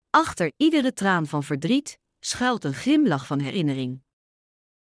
Achter iedere traan van verdriet schuilt een glimlach van herinnering.